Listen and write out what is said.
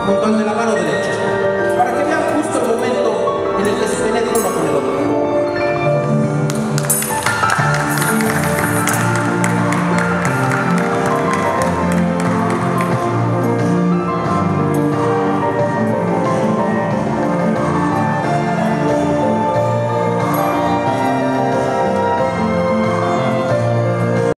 junto al de la mano derecha, para que vean justo el momento en el que se penetra uno